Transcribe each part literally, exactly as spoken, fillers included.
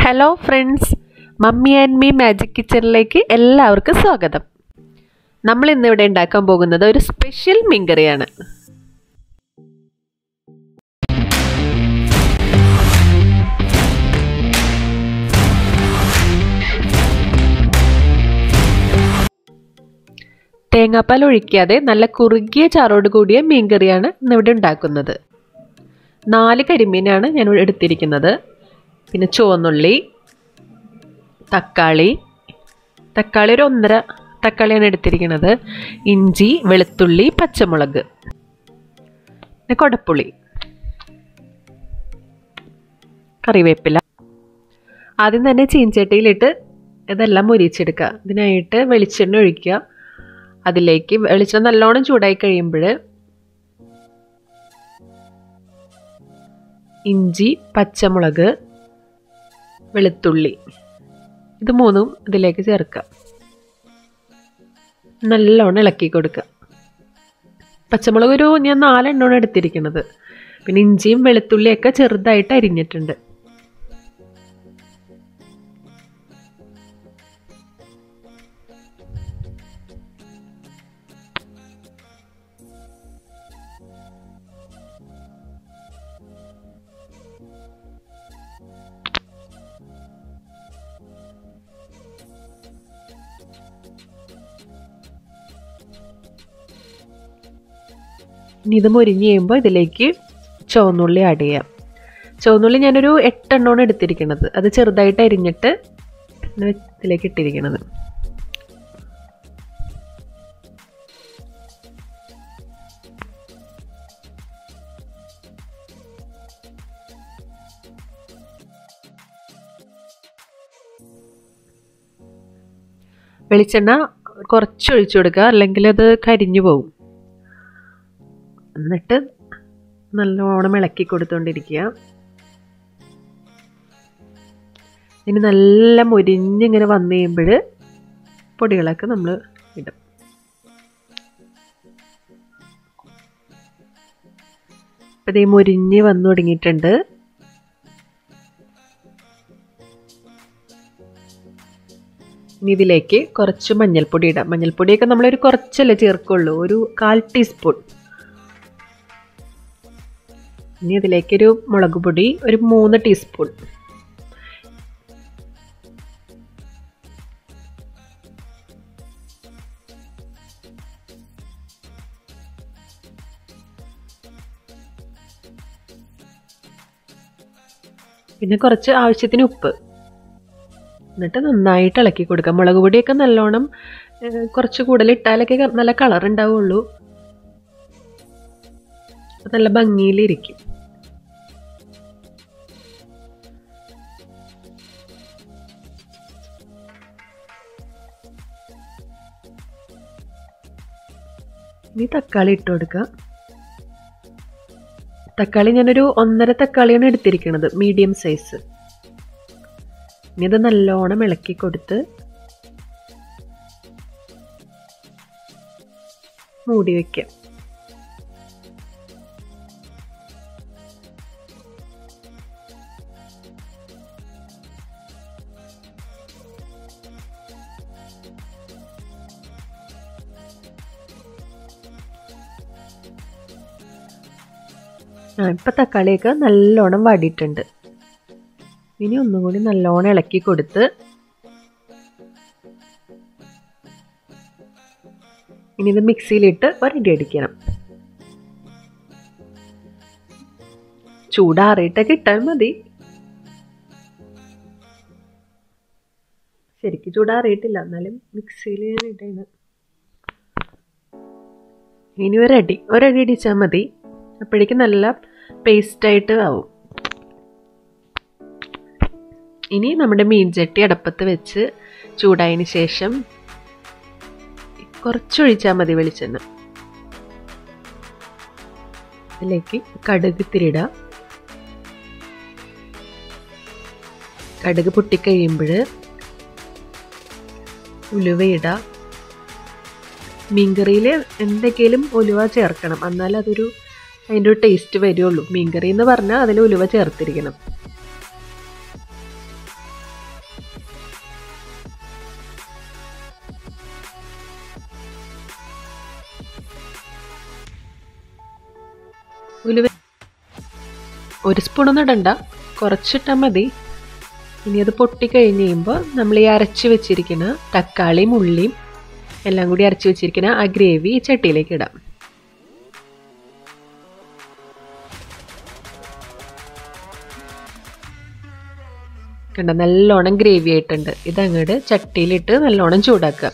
Hello friends, mummy and me magic കിച്ചണിലേക്ക് എല്ലാവർക്കും സ്വാഗതം. നമ്മൾ ഇന്നിവിടെ ഉണ്ടാക്കാൻ പോകുന്നത് ഒരു സ്പെഷ്യൽ മീൻകറിയാണ്. തേങ്ങാപ്പാൽ ഒഴിക്കാതെ നല്ല കുറുകിയ ചാറോട് കൂടിയ മീൻകറിയാണ് ഇന്നിവിടെ ഉണ്ടാക്കുന്നത്. നാല് കരിമീനാണ് ഞാൻ എടുത്തിരിക്കുന്നത്. പിന്നെ ചുവന്നുള്ളി, തക്കാളി തക്കാളി ഒരു ഒന്നര തക്കാളിയാണ് എടുത്തിരിക്കുന്നത്. ഇഞ്ചി, വെളുത്തുള്ളി, പച്ചമുളക്, പിന്നെ കൊടപ്പുളി, കറിവേപ്പില. ആദ്യം തന്നെ ചീൻചട്ടിയിലിട്ട് ഇതെല്ലാം മുരിച്ചെടുക്കുക. ഇതിനായിട്ട് വെളിച്ചെണ്ണ ഒഴിക്കുക. അതിലേക്ക് വെളിച്ചെണ്ണ നല്ലോണം ചൂടായി കഴിയുമ്പോൾ ഇഞ്ചി, പച്ചമുളക്, വെളുത്തുള്ളി ഇത് മൂന്നും ഇതിലേക്ക് ചേർക്കുക. നല്ലോണം ഇളക്കി കൊടുക്കുക. പച്ചമുളക് ഒരു ഞാൻ നാലെണ്ണമാണ് എടുത്തിരിക്കുന്നത്. പിന്നെ ഇഞ്ചിയും വെളുത്തുള്ളിയൊക്കെ ചെറുതായിട്ട് അരിഞ്ഞിട്ടുണ്ട്. ഇനി ഇത് മുരിഞ്ഞ് കഴിയുമ്പോൾ ഇതിലേക്ക് ചുവന്നുള്ളി ആഡ് ചെയ്യാം. ചുവന്നുള്ളി ഞാനൊരു എട്ടെണ്ണമാണ് എടുത്തിരിക്കുന്നത്. അത് ചെറുതായിട്ട് അരിഞ്ഞിട്ട് ഇതിലേക്ക് ഇട്ടിരിക്കുന്നത്. വെളിച്ചെണ്ണ കുറച്ച് ഒഴിച്ചു കൊടുക്കുക, അല്ലെങ്കിൽ അത് കരിഞ്ഞു പോകും. എന്നിട്ട് നല്ലോണം ഇളക്കി കൊടുത്തുകൊണ്ടിരിക്കുക. ഇനി നല്ല മുരിഞ്ഞിങ്ങനെ വന്നു കഴിയുമ്പോൾ പൊടികളൊക്കെ നമ്മൾ ഇടും. അപ്പം ഇത് മുരിഞ്ഞ് വന്നു തുടങ്ങിയിട്ടുണ്ട്. ഇനി ഇതിലേക്ക് കുറച്ച് മഞ്ഞൾപ്പൊടി ഇടാം. മഞ്ഞൾപ്പൊടിയൊക്കെ നമ്മളൊരു കുറച്ചല്ലേ ചേർക്കുള്ളൂ, ഒരു കാൽ ടീസ്പൂൺ. ഇനി അതിലേക്കൊരു മുളക് പൊടി ഒരു മൂന്ന് ടീസ്പൂൺ. പിന്നെ കുറച്ച് ആവശ്യത്തിന് ഉപ്പ്. എന്നിട്ട് നന്നായിട്ട് ഇളക്കി കൊടുക്കാം. മുളക് പൊടിയൊക്കെ നല്ലോണം കുറച്ച് കൂടുതൽ ഇട്ടാലൊക്കെ നല്ല കളർ ഉണ്ടാവുള്ളൂ. നല്ല ഭംഗിയിലിരിക്കും. ഇനി തക്കാളി ഇട്ട് കൊടുക്കുക. തക്കാളി ഞാനൊരു ഒന്നര തക്കാളിയാണ് എടുത്തിരിക്കുന്നത്, മീഡിയം സൈസ്. ഇനി ഇത് നല്ലോണം ഇളക്കി കൊടുത്ത് മൂടി വയ്ക്കാം. ആ ഇപ്പം തക്കാളിയൊക്കെ നല്ലോണം വാടിയിട്ടുണ്ട്. ഇനി ഒന്നും കൂടി നല്ലോണം ഇളക്കി കൊടുത്ത് ഇനി ഇത് മിക്സിയിലിട്ട് ഒരടി അടിക്കണം. ചൂടാറിയിട്ടൊക്കെ ഇട്ടാൽ മതി. ശരിക്കും ചൂടാറിയിട്ടില്ല, എന്നാലും മിക്സിയിൽ ഞാൻ ഇടണം. ഇനി ഒരടി ഒരടി അടിച്ചാൽ മതി. അപ്പോഴേക്കും നല്ല പേസ്റ്റായിട്ട് ആവും. ഇനി നമ്മുടെ മീൻ ചട്ടി അടപ്പത്ത് വെച്ച് ചൂടായതിന് ശേഷം കുറച്ചൊഴിച്ചാൽ മതി വെളിച്ചെണ്ണ. അതിലേക്ക് കടുക് തിരിടുക. കടുക് പൊട്ടിക്കഴിയുമ്പോൾ ഉലുവയിടുക. മീൻകറിയിൽ എന്തൊക്കെയും ഉലുവ ചേർക്കണം, എന്നാൽ അതൊരു അതിൻ്റെ ഒരു ടേസ്റ്റ് വരുള്ളൂ. മീൻകറി എന്ന് പറഞ്ഞാൽ അതിൽ ഉലുവ ചേർത്തിരിക്കണം. ഒരു സ്പൂണൊന്നും ഇടണ്ട, കുറച്ചിട്ടാൽ മതി. ഇനി അത് പൊട്ടിക്കഴിഞ്ഞ് കഴിയുമ്പോൾ നമ്മൾ ഈ അരച്ച് വെച്ചിരിക്കുന്ന തക്കാളിയും ഉള്ളിയും എല്ലാം കൂടി അരച്ച് വെച്ചിരിക്കുന്ന ആ ഗ്രേവി ഈ ചട്ടിയിലേക്ക് ഇടാം. കണ്ട നല്ലോണം ഗ്രേവി ആയിട്ടുണ്ട്. ഇതങ്ങോട്ട് ചട്ടിയിലിട്ട് നല്ലോണം ചൂടാക്കുക.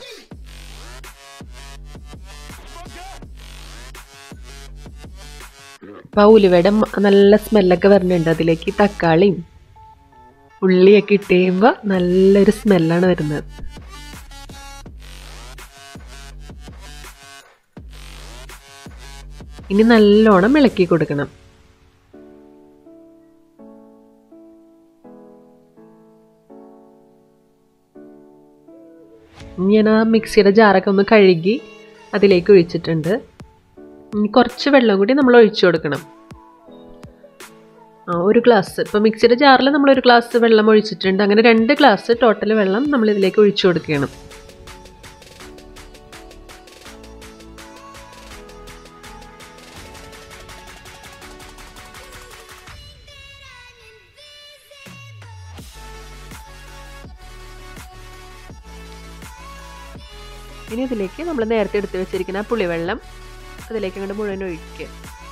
അപ്പോൾ ഉലുവയുടെ നല്ല സ്മെല്ലൊക്കെ വരുന്നുണ്ട്. അതിലേക്ക് തക്കാളിയും ഉള്ളിയൊക്കെ ഇട്ട് കഴിയുമ്പോൾ നല്ലൊരു സ്മെല്ലാണ് വരുന്നത്. ഇനി നല്ലോണം ഇളക്കി കൊടുക്കണം. ഞാൻ ആ മിക്സിയുടെ ജാറൊക്കെ ഒന്ന് കഴുകി അതിലേക്ക് ഒഴിച്ചിട്ടുണ്ട്. ഇനി കുറച്ച് വെള്ളം കൂടി നമ്മൾ ഒഴിച്ചു കൊടുക്കണം. ആ ഒരു ഗ്ലാസ്, ഇപ്പോൾ മിക്സിയുടെ ജാറിൽ നമ്മൾ ഒരു ഗ്ലാസ് വെള്ളം ഒഴിച്ചിട്ടുണ്ട്. അങ്ങനെ രണ്ട് ഗ്ലാസ് ടോട്ടൽ വെള്ളം നമ്മൾ ഇതിലേക്ക് ഒഴിച്ചു കൊടുക്കണം. ഇനി ഇതിലേക്ക് നമ്മൾ നേരത്തെ എടുത്ത് വെച്ചിരിക്കുന്ന പുളിവെള്ളം അതിലേക്ക് അങ്ങോട്ട് മുഴുവൻ ഒഴിക്കുക.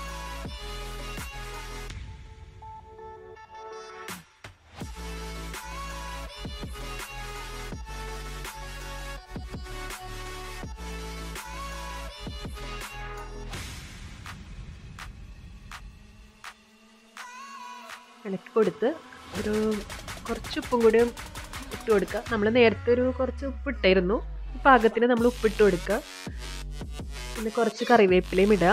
ഇളക്കി കൊടുത്ത് ഒരു കുറച്ച് ഉപ്പും കൂടി ഇട്ട് കൊടുക്കുക. നമ്മൾ നേരത്തെ ഒരു കുറച്ച് ഉപ്പിട്ടായിരുന്നു, പാകത്തിന് നമ്മൾ ഉപ്പിട്ട് കൊടുക്കുക. പിന്നെ കുറച്ച് കറിവേപ്പിലയും ഇടുക.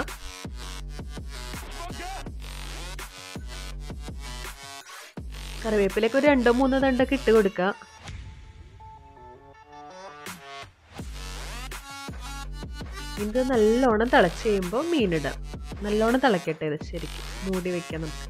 കറിവേപ്പിലൊക്കെ ഒരു രണ്ടോ മൂന്നോ തണ്ടൊക്കെ ഇട്ട് കൊടുക്കുക. ഇത് നല്ലോണം തിളച്ച് കഴിയുമ്പോൾ മീനിടാം. നല്ലോണം തിളക്കട്ടെ. ഇത് ശരിക്കും മൂടി വെക്കാം നമുക്ക്.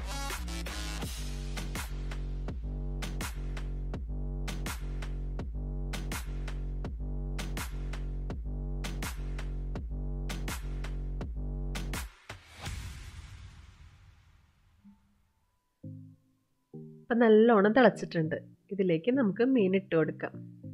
അപ്പം നല്ലോണം തിളച്ചിട്ടുണ്ട്. ഇതിലേക്ക് നമുക്ക് മീൻ ഇട്ട് കൊടുക്കാം.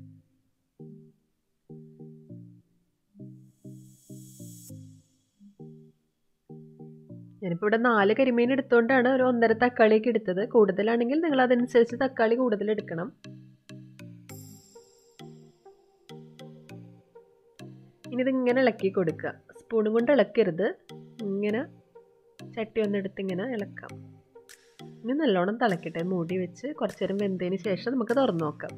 ഞാനിപ്പോൾ ഇവിടെ നാല് കരിമീൻ എടുത്തുകൊണ്ടാണ് ഒരു ഒന്നര തക്കാളിയൊക്കെ എടുത്തത്. കൂടുതലാണെങ്കിൽ നിങ്ങൾ അതനുസരിച്ച് തക്കാളി കൂടുതൽ എടുക്കണം. ഇനി ഇതിങ്ങനെ ഇളക്കി കൊടുക്കുക. സ്പൂണും കൊണ്ട് ഇളക്കരുത്, ഇങ്ങനെ ചട്ടി ഒന്നെടുത്ത് ഇങ്ങനെ ഇളക്കാം. ഇനി നല്ലോണം തിളക്കട്ടെ. മൂടി വെച്ച് കുറച്ച് നേരം വെന്തതിന് ശേഷം നമുക്ക് തുറന്നു നോക്കാം.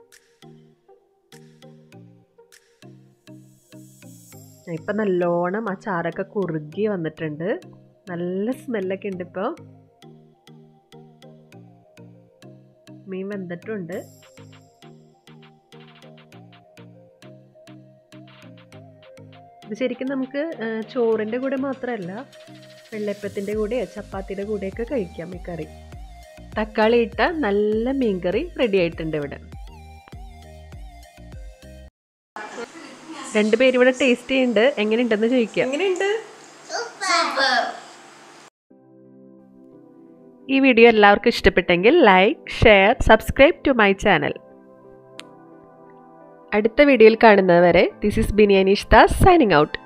ഇപ്പം നല്ലോണം ആ ചാറൊക്കെ കുറുകി വന്നിട്ടുണ്ട്. നല്ല സ്മെല്ലൊക്കെ ഉണ്ട്. ഇപ്പോൾ മീൻ വെന്തിട്ടുണ്ട്. ഇത് ശരിക്കും നമുക്ക് ചോറിൻ്റെ കൂടെ മാത്രമല്ല, വെള്ളയപ്പത്തിൻ്റെ കൂടെ ചപ്പാത്തിയുടെ കൂടെയൊക്കെ കഴിക്കാം ഈ കറി. തക്കാളി ഇട്ട നല്ല മീൻകറി റെഡി ആയിട്ടുണ്ട് ഇവിടെ. രണ്ടുപേരും ഇവിടെ ടേസ്റ്റ് ചെയ്യുന്നുണ്ട്. എങ്ങനെയുണ്ടെന്ന് ചോദിക്കാം. എങ്ങനെയുണ്ട്? ഈ വീഡിയോ എല്ലാവർക്കും ഇഷ്ടപ്പെട്ടെങ്കിൽ like, share, subscribe to my channel. അടുത്ത വീഡിയോയിൽ കാണുന്നതുവരെ this is Bini Anish Das signing out.